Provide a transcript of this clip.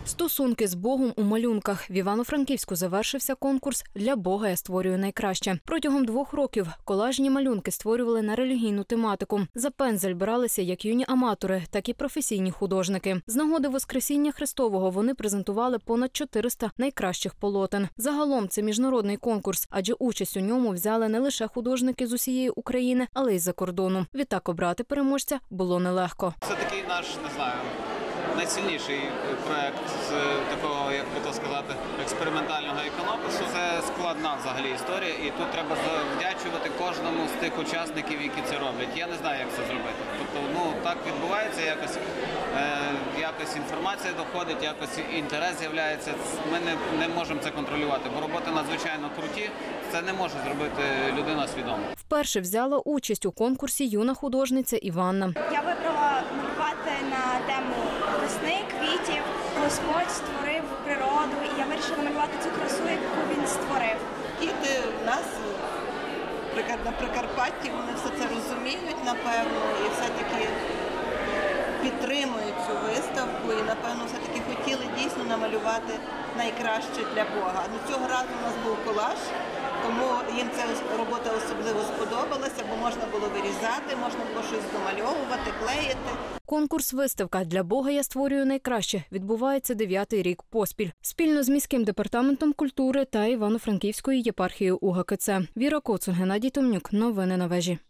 Стосунки з Богом у малюнках. В Івано-Франківську завершився конкурс «Для Бога я створюю найкраще». Протягом 2 років колажні малюнки створювали на релігійну тематику. За пензель бралися як юні аматори, так і професійні художники. З нагоди Воскресіння Христового вони презентували понад 400 найкращих полотен. Загалом це міжнародний конкурс, адже участь у ньому взяли не лише художники з усієї України, але й з-за кордону. Відтак обрати переможця було нелегко. Це такий наш, не знаю, найсильніший проєкт з такого, як би то сказати, експериментального іконопису. Це складна взагалі історія, і тут треба завдячувати кожному з тих учасників, які це роблять. Я не знаю, як це зробити. Тобто, так відбувається, якось інформація доходить, якось інтерес з'являється. Ми не можемо це контролювати, бо роботи надзвичайно круті. Це не може зробити людина свідомо. Вперше взяла участь у конкурсі юна художниця Іванна. Я вибрала малювати на тему весни, квітів. Господь створив природу, і я вирішила малювати цю красу, яку він створив. Діти в нас на Прикарпатті, вони все це розуміють, напевно, і все-таки підтримують цю виставку і, напевно, все-таки хотіли дійсно намалювати найкраще для Бога. Цього разу у нас був колаж, тому їм ця робота особливо сподобалася, бо можна було вирізати, можна було щось домальовувати, клеїти. Конкурс-виставка «Для Бога я створюю найкраще» відбувається 9-й рік поспіль. Спільно з міським департаментом культури та Івано-Франківською єпархією УГКЦ. Віра Коцун, Геннадій Томнюк. Новини на вежі.